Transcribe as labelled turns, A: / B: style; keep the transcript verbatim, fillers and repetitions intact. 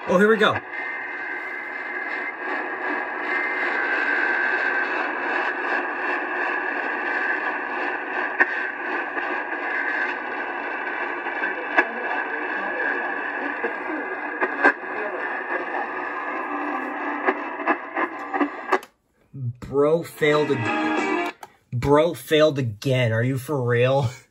A: Oh, here we go. Bro failed again. Bro failed again. Are you for real?